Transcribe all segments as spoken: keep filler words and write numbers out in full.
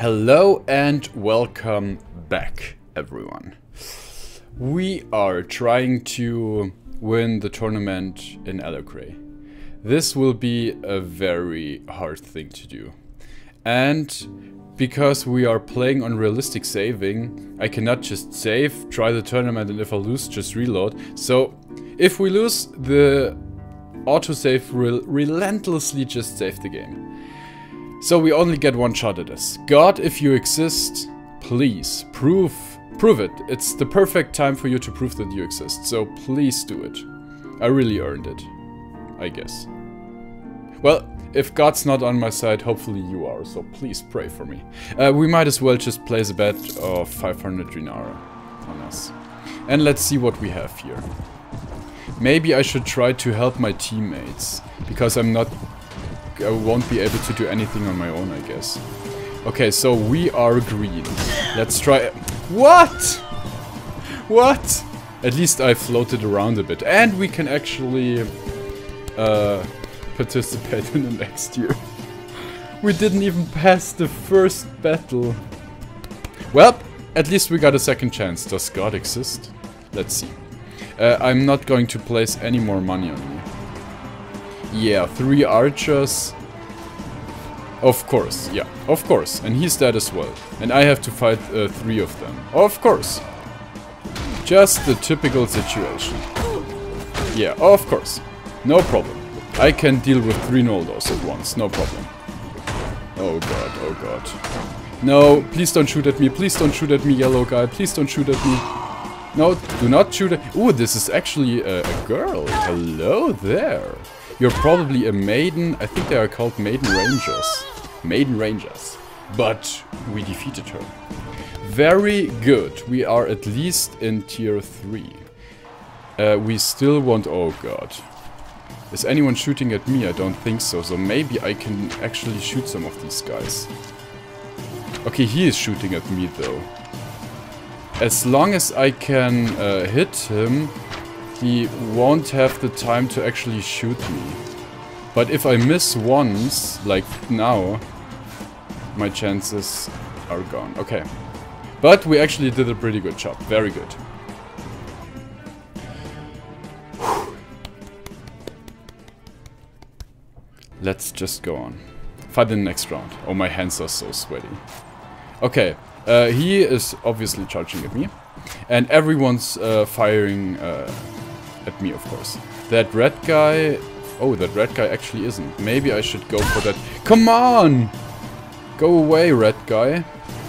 Hello and welcome back, everyone. We are trying to win the tournament in Alecray. This will be a very hard thing to do. And because we are playing on realistic saving, I cannot just save, try the tournament, and if I lose, just reload. So if we lose, the autosave will relentlessly just save the game. So we only get one shot at this. God, if you exist, please prove prove it. It's the perfect time for you to prove that you exist. So please do it. I really earned it, I guess. Well, if God's not on my side, hopefully you are, so please pray for me. Uh, we might as well just place a bet of five hundred Dinara on us. And let's see what we have here. Maybe I should try to help my teammates, because I'm not... I won't be able to do anything on my own, I guess. Okay, so we are green. Let's try... What? What? At least I floated around a bit. And we can actually uh, participate in the next year. We didn't even pass the first battle. Well, at least we got a second chance. Does God exist? Let's see. Uh, I'm not going to place any more money on me. Yeah, three archers. Of course, yeah, of course. And he's dead as well. And I have to fight uh, three of them. Of course. Just the typical situation. Yeah, of course. No problem. I can deal with three Noldors at once, no problem. Oh god, oh god. No, please don't shoot at me, please don't shoot at me, yellow guy, please don't shoot at me. No, do not shoot at... Ooh, this is actually a, a girl. Hello there. You're probably a maiden. I think they are called maiden rangers. Maiden rangers. But we defeated her. Very good. We are at least in tier three. Uh, we still want... Oh god. Is anyone shooting at me? I don't think so. So maybe I can actually shoot some of these guys. Okay, he is shooting at me though. As long as I can uh, hit him, he won't have the time to actually shoot me. But if I miss once, like now, my chances are gone. Okay. But we actually did a pretty good job. Very good. Let's just go on. Fight in the next round. Oh, my hands are so sweaty. Okay. Uh, he is obviously charging at me. And everyone's uh, firing uh, at me, of course. That red guy... Oh, that red guy actually isn't. Maybe I should go for that... Come on! Go away, red guy.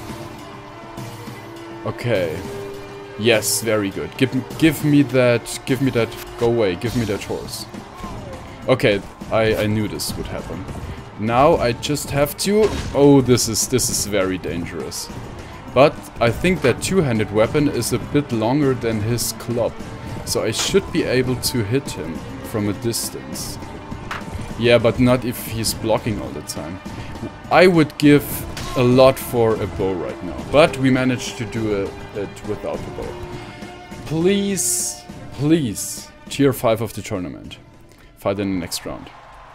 Okay. Yes, very good. Give, give me that... Give me that... Go away. Give me that horse. Okay, I, I knew this would happen. Now I just have to... Oh, this is, this is very dangerous. But I think that two-handed weapon is a bit longer than his club. So I should be able to hit him from a distance. Yeah, but not if he's blocking all the time. I would give a lot for a bow right now. But we managed to do a, it without the bow. Please, please, tier five of the tournament. Fight in the next round.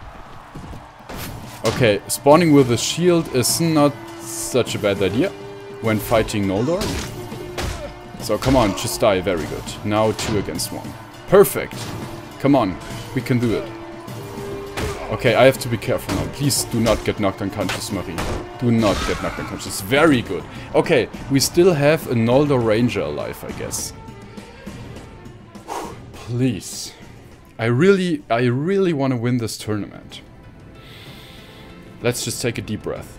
Okay, spawning with a shield is not such a bad idea when fighting Noldor. So come on, just die, very good. Now two against one. Perfect! Come on, we can do it. Okay, I have to be careful now. Please do not get knocked unconscious, Marie. Do not get knocked unconscious. Very good. Okay, we still have a Noldor Ranger alive, I guess. Please. I really, I really want to win this tournament. Let's just take a deep breath.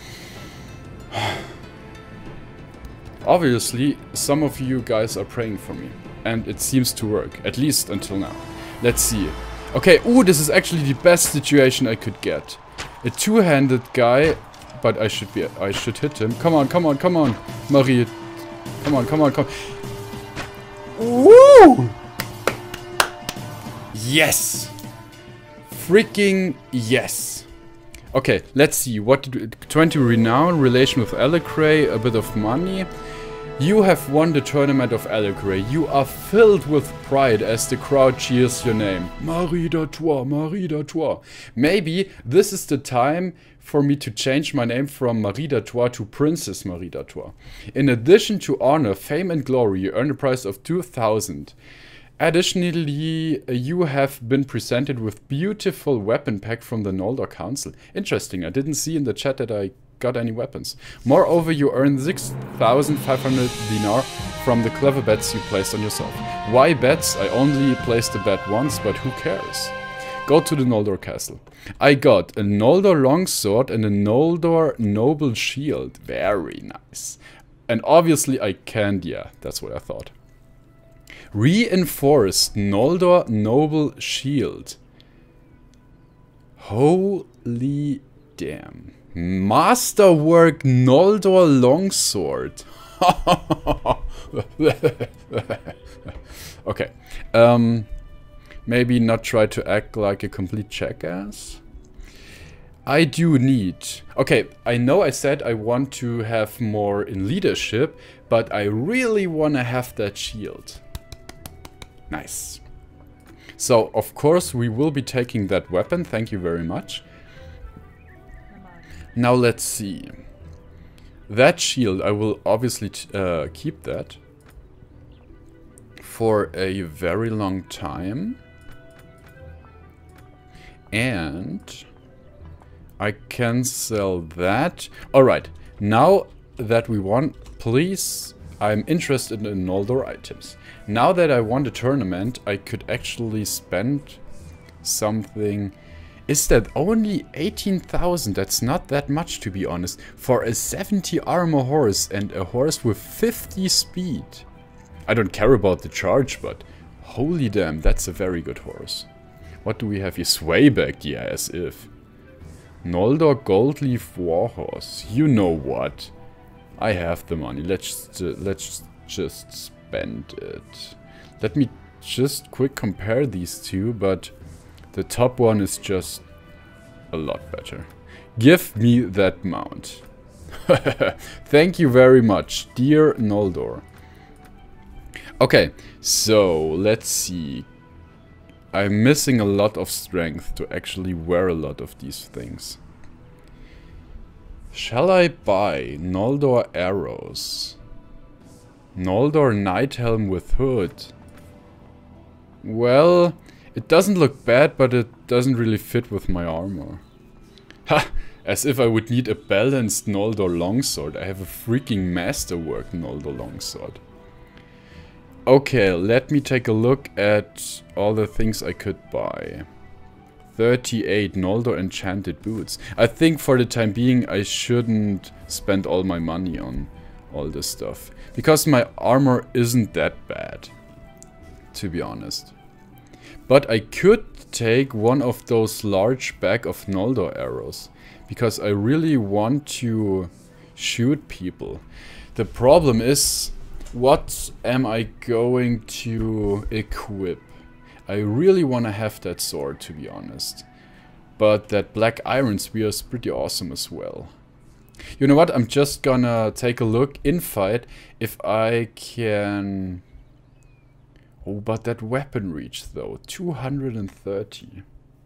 Obviously, some of you guys are praying for me. And it seems to work, at least until now. Let's see. Okay, ooh, this is actually the best situation I could get. A two-handed guy, but I should be, I should hit him. Come on, come on, come on, Marie. Come on, come on, come on. Woo! Yes! Freaking yes! Okay, let's see. What did we, twenty renown, relation with Alecray, a bit of money. You have won the tournament of Alecray. You are filled with pride as the crowd cheers your name. Marie d'Artois, Marie d'Artois. Maybe this is the time for me to change my name from Marie d'Artois to Princess Marie d'Artois. In addition to honor, fame and glory, you earn a prize of two thousand. Additionally, you have been presented with beautiful weapon pack from the Noldor Council. Interesting, I didn't see in the chat that I got any weapons. Moreover, you earn six thousand five hundred dinar from the clever bets you placed on yourself. Why bets? I only placed a bet once, but who cares? Go to the Noldor Castle. I got a Noldor Longsword and a Noldor Noble Shield. Very nice. And obviously I can't, yeah, that's what I thought. Reinforced Noldor Noble Shield. Holy damn. Masterwork Noldor Longsword. Okay. Um, maybe not try to act like a complete jackass. I do need... Okay, I know I said I want to have more in leadership, but I really want to have that shield. Nice. So, of course, we will be taking that weapon. Thank you very much. Now, let's see. That shield, I will obviously t uh, keep that for a very long time. And I can sell that. Alright, now that we won, please, I'm interested in Noldor items. Now that I won the tournament, I could actually spend something. Is that only eighteen thousand? That's not that much, to be honest. For a seventy armor horse and a horse with fifty speed. I don't care about the charge, but holy damn, that's a very good horse. What do we have here? Swayback, yeah, as if. Noldor Goldleaf Warhorse. You know what? I have the money. Let's uh, let's just spend it. Let me just quick compare these two, but the top one is just a lot better. Give me that mount. Thank you very much, dear Noldor. Okay, so let's see. I'm missing a lot of strength to actually wear a lot of these things. Shall I buy Noldor arrows? Noldor Nighthelm with hood. Well, it doesn't look bad, but it doesn't really fit with my armor. Ha! As if I would need a balanced Noldor longsword. I have a freaking masterwork Noldor longsword. Okay, let me take a look at all the things I could buy. thirty-eight Noldor enchanted boots. I think for the time being I shouldn't spend all my money on all this stuff. Because my armor isn't that bad, to be honest. But I could take one of those large bag of Noldor arrows. Because I really want to shoot people. The problem is, what am I going to equip? I really want to have that sword, to be honest. But that black iron spear is pretty awesome as well. You know what? I'm just gonna take a look in fight if I can... Oh, but that weapon reach though. two hundred thirty.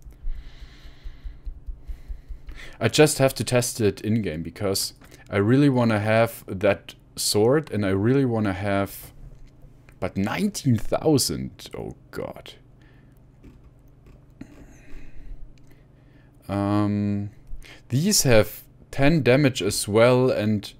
I just have to test it in-game because I really want to have that sword and I really want to have... But nineteen thousand? Oh god. Um, these have ten damage as well, and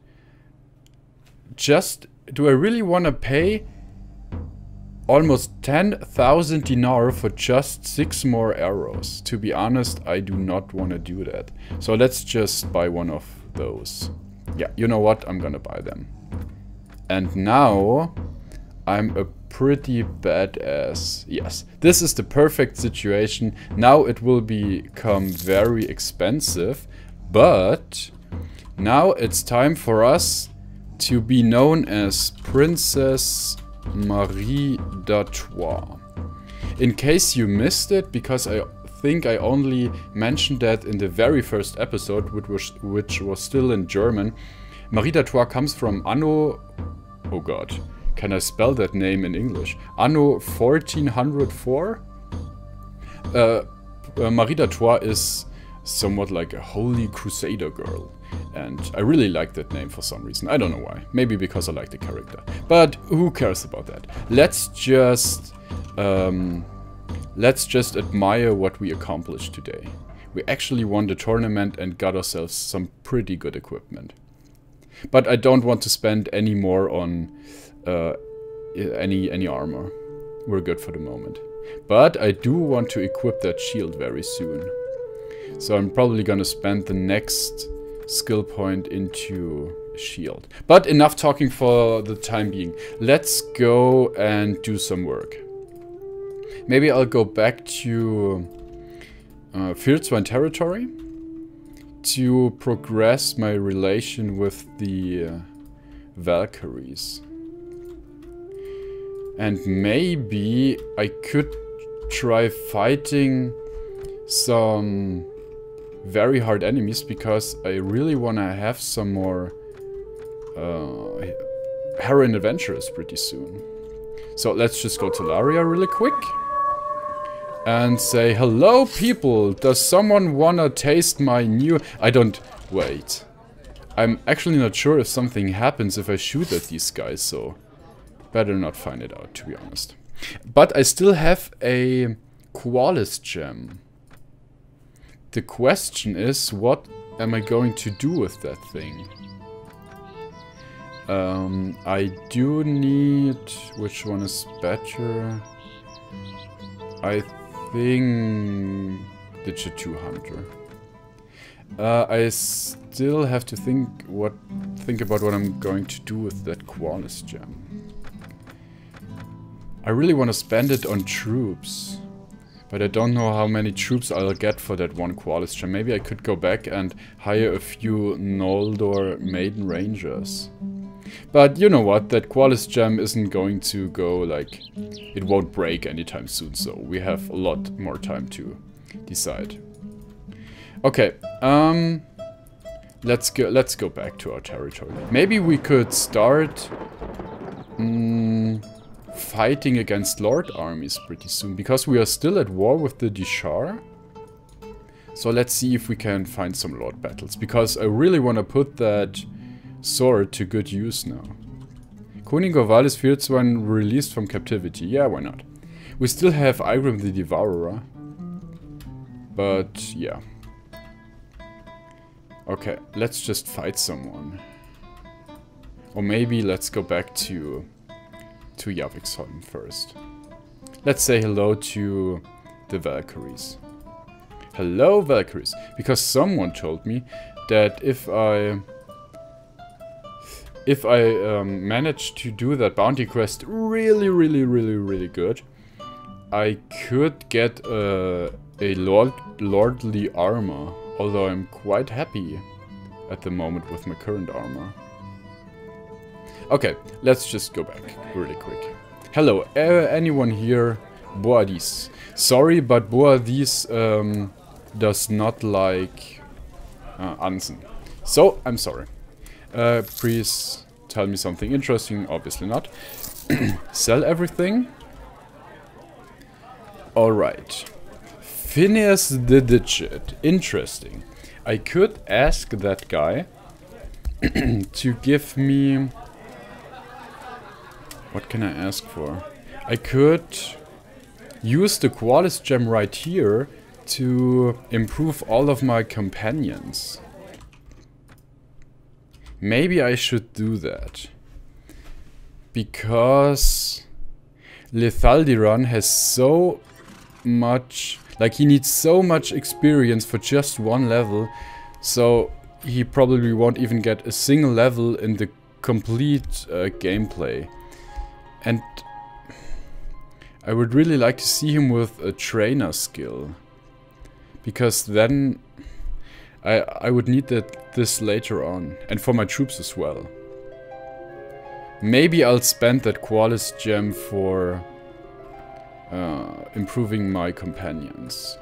just, do I really want to pay almost ten thousand dinar for just six more arrows? To be honest, I do not want to do that. So let's just buy one of those. Yeah, you know what? I'm gonna buy them. And now I'm a pretty badass. Yes, this is the perfect situation. Now it will become very expensive, but now it's time for us to be known as Princess Marie d'Artois. In case you missed it, because I think I only mentioned that in the very first episode, which was, which was still in German, Marie d'Artois comes from Anno... Oh god. Can I spell that name in English? Anno fourteen oh four? Uh, uh, Marie d'Artois is somewhat like a holy crusader girl. And I really like that name for some reason. I don't know why. Maybe because I like the character. But who cares about that? Let's just... Um, let's just admire what we accomplished today. We actually won the tournament and got ourselves some pretty good equipment. But I don't want to spend any more on uh, any, any armor. We're good for the moment. But I do want to equip that shield very soon. So I'm probably gonna spend the next skill point into a shield. But enough talking for the time being. Let's go and do some work. Maybe I'll go back to uh, Firtzwan territory to progress my relation with the uh, Valkyries. And maybe I could try fighting some very hard enemies, because I really want to have some more uh, heroine adventurers pretty soon. So let's just go to Laria really quick and say, hello people, does someone wanna taste my new... I don't... wait. I'm actually not sure if something happens if I shoot at these guys, so better not find it out, to be honest. But I still have a Qualis gem. The question is, what am I going to do with that thing? Um, I do need... which one is better? I think... Digit two Hunter. Uh, I still have to think what think about what I'm going to do with that Qualis gem. I really want to spend it on troops. But I don't know how many troops I'll get for that one Qualis gem. Maybe I could go back and hire a few Noldor Maiden Rangers. But you know what, that Qualis gem isn't going to go, like, it won't break anytime soon, so we have a lot more time to decide. Okay, um, let's go, let's go back to our territory. Maybe we could start um, fighting against Lord armies pretty soon, because we are still at war with the Dishar. So let's see if we can find some Lord battles, because I really want to put that sword to good use now. König Orvalis Firtzwan released from captivity. Yeah, why not? We still have Igrim the Devourer. But, yeah. Okay, let's just fight someone. Or maybe let's go back to, to Javiksholm first. Let's say hello to the Valkyries. Hello, Valkyries. Because someone told me that if I... If I um, manage to do that bounty quest really, really, really, really good, I could get uh, a lord lordly armor, although I'm quite happy at the moment with my current armor. Okay, let's just go back really quick. Hello, uh, anyone here? Boadis. Sorry, but Boadis um, does not like uh, Ansen. So, I'm sorry. Uh, please tell me something interesting. Obviously not. Sell everything. Alright. Phineas the Digit. Interesting. I could ask that guy to give me... What can I ask for? I could use the Qualis gem right here to improve all of my companions. Maybe I should do that. Because Lethaldiran has so much... Like, he needs so much experience for just one level. So, he probably won't even get a single level in the complete uh, gameplay. And I would really like to see him with a trainer skill. Because then... I, I would need that this later on, and for my troops as well. Maybe I'll spend that Qualis gem for uh, improving my companions.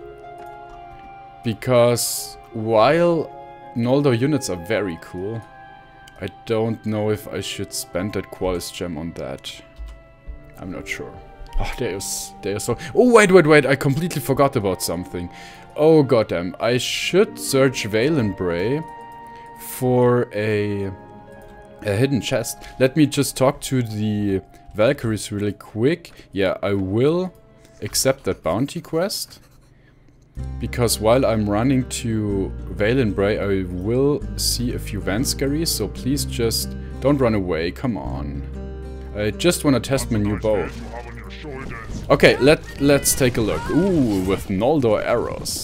Because while Noldor units are very cool, I don't know if I should spend that Qualis gem on that. I'm not sure. Oh, they are, they are so... Oh, wait, wait, wait. I completely forgot about something. Oh, goddamn. I should search Valenbray for a, a hidden chest. Let me just talk to the Valkyries really quick. Yeah, I will accept that bounty quest. Because while I'm running to Valenbray, I will see a few Vanscaries, so please just don't run away, come on. I just want to test my new bow. Okay, let, let's take a look. Ooh, with Noldor arrows.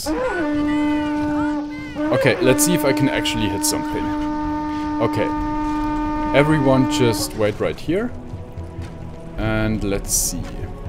Okay, let's see if I can actually hit something. Okay. Everyone just wait right here. And let's see.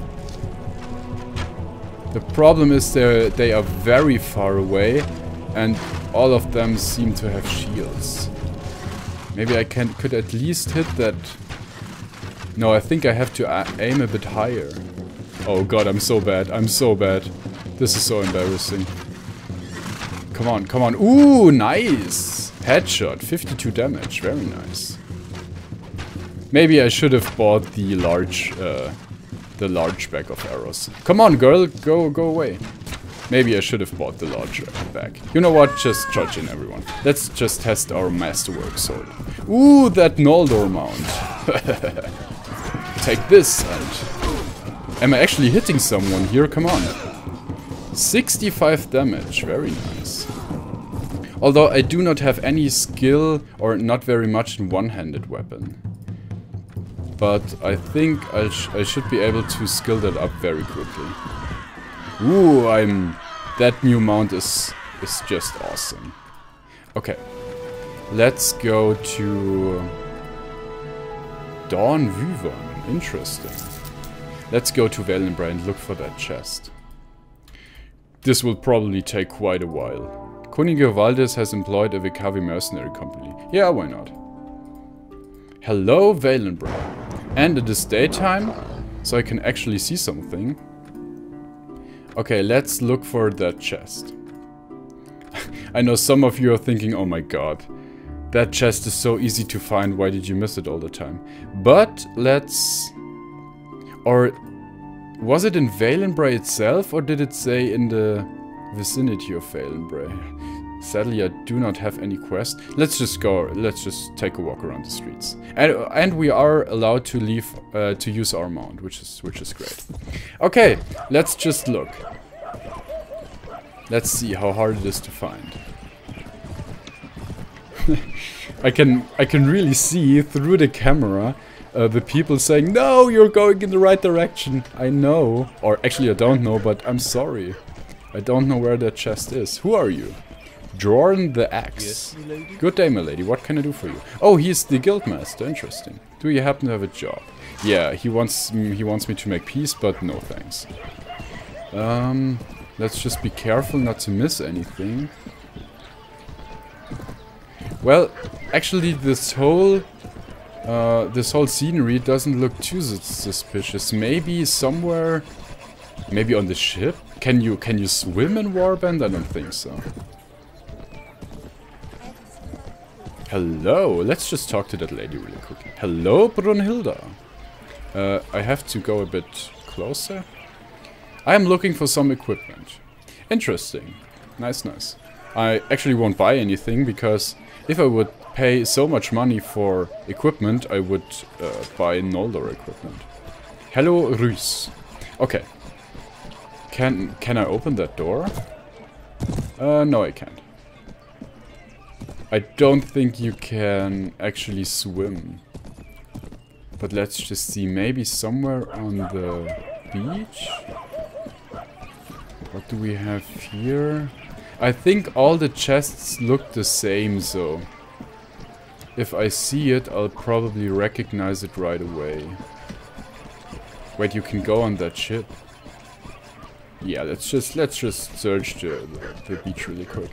The problem is they they are very far away, and all of them seem to have shields. Maybe I can could at least hit that. No, I think I have to aim a bit higher. Oh god, I'm so bad. I'm so bad. This is so embarrassing. Come on, come on. Ooh, nice! Headshot, fifty-two damage. Very nice. Maybe I should have bought the large. Uh, The large bag of arrows. Come on, girl, go go away. Maybe I should have bought the large bag. You know what? Just charge in, everyone. Let's just test our masterwork sword. Ooh, that Noldor mount. Take this and... Am I actually hitting someone here? Come on. sixty-five damage. Very nice. Although I do not have any skill or not very much in one-handed weapon. But I think I, sh I should be able to skill that up very quickly. Ooh, I'm... That new mount is, is just awesome. Okay. Let's go to... Dawn Wyvern. Interesting. Let's go to Valenbray and look for that chest. This will probably take quite a while. Könige Valdez has employed a Vikavi mercenary company. Yeah, why not? Hello, Valenbray. And it is daytime, so I can actually see something. Okay, let's look for that chest. I know some of you are thinking, oh my god, that chest is so easy to find, why did you miss it all the time? But let's... Or was it in Valenbray itself, or did it say in the vicinity of Valenbray? Sadly, I do not have any quest. Let's just go, let's just take a walk around the streets. And, and we are allowed to leave, uh, to use our mount, which is, which is great. Okay, let's just look. Let's see how hard it is to find. I can, I can really see through the camera uh, the people saying, no, you're going in the right direction. I know, or actually I don't know, but I'm sorry. I don't know where that chest is. Who are you? Jordan the Axe. Yes, good day, my lady. What can I do for you? Oh, he's the guildmaster. Interesting. Do you happen to have a job? Yeah, he wants mm, he wants me to make peace, but no thanks. Um, let's just be careful not to miss anything. Well, actually, this whole uh, this whole scenery doesn't look too suspicious. Maybe somewhere, maybe on the ship. Can you can you swim in Warband? I don't think so. Hello, let's just talk to that lady really quickly. Hello, Brunhilda. Uh, I have to go a bit closer. I am looking for some equipment. Interesting. Nice, nice. I actually won't buy anything, because if I would pay so much money for equipment, I would uh, buy Noldor equipment. Hello, Rhys. Okay. Can, can I open that door? Uh, no, I can't. I don't think you can actually swim. But let's just see, maybe somewhere on the beach? What do we have here? I think all the chests look the same, so if I see it, I'll probably recognize it right away. Wait, you can go on that ship. Yeah, let's just let's just search the, the, the beach really quick.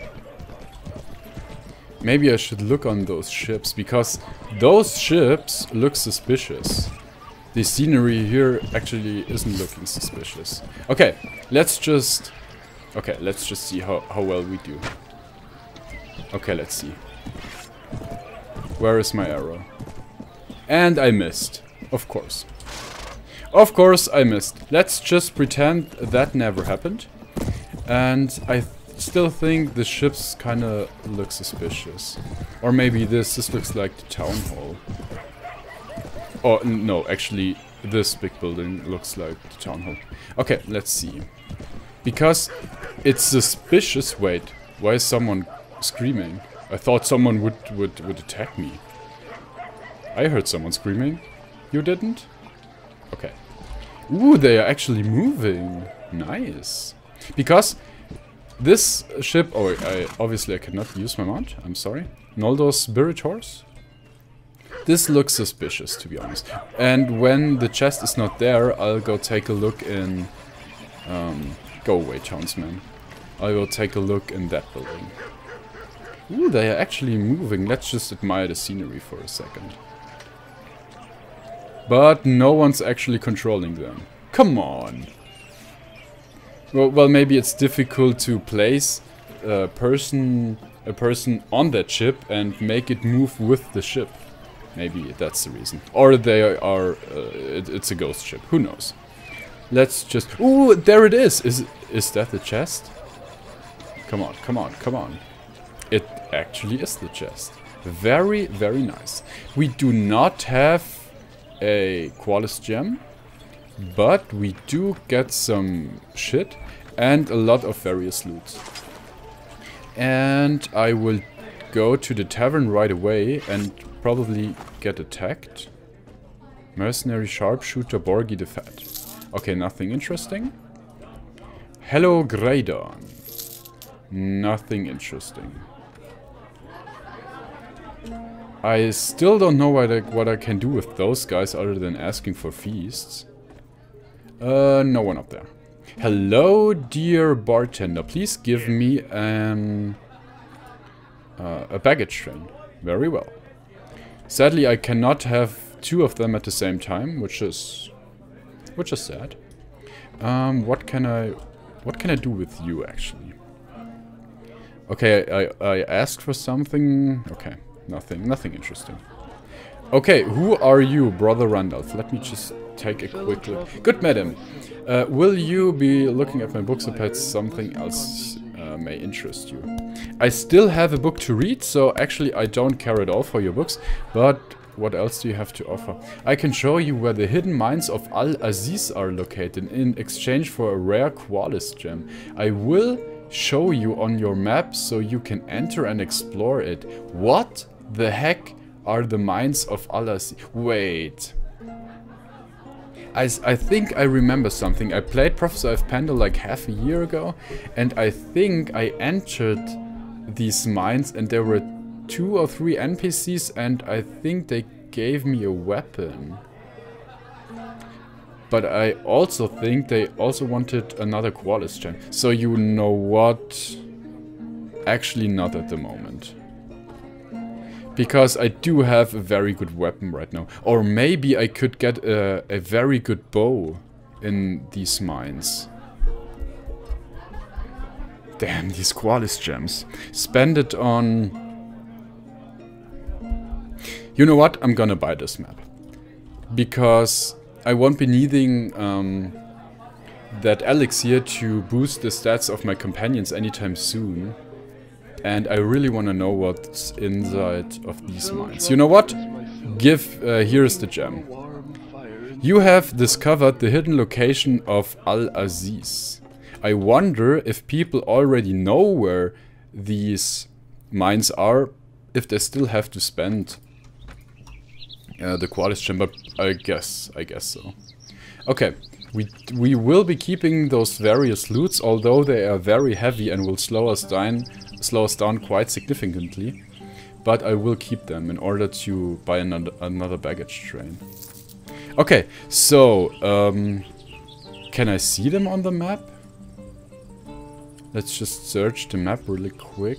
Maybe I should look on those ships, because those ships look suspicious. The scenery here actually isn't looking suspicious. Okay, let's just... Okay, let's just see how, how well we do. Okay, let's see. Where is my arrow? And I missed, of course. Of course I missed. Let's just pretend that never happened. And I th still think the ships kind of look suspicious. Or maybe this, this looks like the town hall. Oh, no, actually, this big building looks like the town hall. Okay, let's see. Because it's suspicious. Wait, why is someone screaming? I thought someone would, would, would attack me. I heard someone screaming. You didn't? Okay. Ooh, they are actually moving. Nice. Because this ship... Oh, I, obviously I cannot use my mount. I'm sorry. Noldor's Spirit Horse. This looks suspicious, to be honest. And when the chest is not there, I'll go take a look in... Um, go away, townsman. I will take a look in that building. Ooh, they are actually moving. Let's just admire the scenery for a second. But no one's actually controlling them. Come on! Well, well, maybe it's difficult to place a person, a person on that ship and make it move with the ship. Maybe that's the reason. Or they are... Uh, it, it's a ghost ship. Who knows? Let's just... Ooh, there it is! Is, is that the chest? Come on, come on, come on. It actually is the chest. Very, very nice. We do not have a Qualis gem, but we do get some shit and a lot of various loot. And I will go to the tavern right away and probably get attacked. Mercenary Sharpshooter Borgi the Fat. Okay, nothing interesting. Hello, Greydon. Nothing interesting. I still don't know what I, what I can do with those guys other than asking for feasts. Uh, no one up there. Hello, dear bartender. Please give me an, uh, a baggage train. Very well. Sadly, I cannot have two of them at the same time, which is, which is sad. Um, what can I, what can I do with you actually? Okay, I, I asked for something. Okay. Nothing, nothing interesting. Okay, who are you, Brother Randolph? Let me just take a quick look. Good madam, uh, will you be looking at my books or perhaps something else uh, may interest you? I still have a book to read, so actually I don't care at all for your books, but what else do you have to offer? I can show you where the hidden mines of Al-Aziz are located in exchange for a rare Qualis gem. I will show you on your map so you can enter and explore it. What the heck are the mines of Al-Aziz? Wait. I, I think I remember something. I played Professor F. Pendle like half a year ago, and I think I entered these mines and there were two or three N P Cs and I think they gave me a weapon. But I also think they also wanted another Qualis gem. So you know what? Actually not at the moment. Because I do have a very good weapon right now. Or maybe I could get a, a very good bow in these mines. Damn, these Qualis gems. Spend it on... You know what? I'm gonna buy this map. Because I won't be needing um, that elixir to boost the stats of my companions anytime soon. And I really want to know what's inside of these mines. You know what? Give, uh, here's the gem. You have discovered the hidden location of Al-Aziz. I wonder if people already know where these mines are, if they still have to spend uh, the Qualis gem, but I guess, I guess so. Okay, we, we will be keeping those various loots, although they are very heavy and will slow us down. slow us down quite significantly, but I will keep them in order to buy another, another baggage train. Okay, so, um, can I see them on the map? Let's just search the map really quick.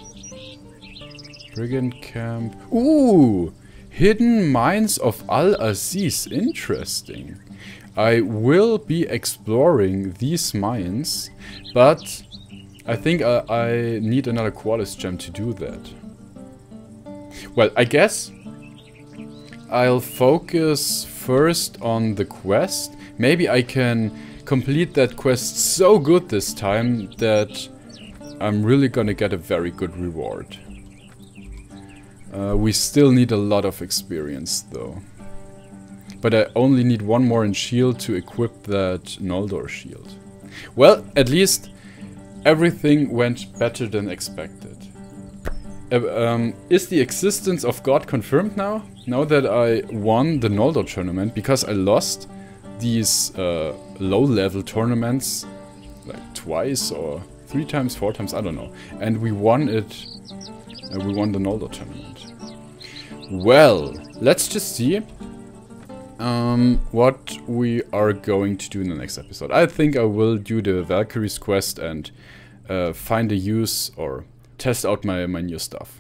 Brigand camp. Ooh! Hidden mines of Al-Aziz. Interesting. I will be exploring these mines, but I think I, I need another Qualis gem to do that. Well, I guess I'll focus first on the quest, maybe I can complete that quest so good this time that I'm really gonna get a very good reward. Uh, we still need a lot of experience though. But I only need one more in shield to equip that Noldor shield. Well, at least everything went better than expected. Uh, um, is the existence of God confirmed now? Now that I won the Noldor tournament, because I lost these uh, low-level tournaments like twice or three times, four times, I don't know. And we won it, uh, we won the Noldor tournament. Well, let's just see um, what we are going to do in the next episode. I think I will do the Valkyrie's quest and uh, find a use or test out my, my new stuff.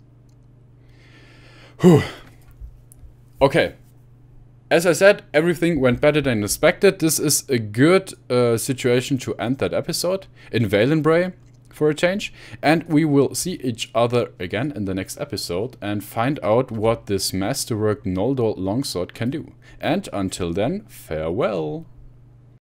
Whew. Okay. As I said, everything went better than expected. This is a good uh, situation to end that episode in Valenbray for a change. And we will see each other again in the next episode and find out what this masterwork Noldor longsword can do. And until then, farewell.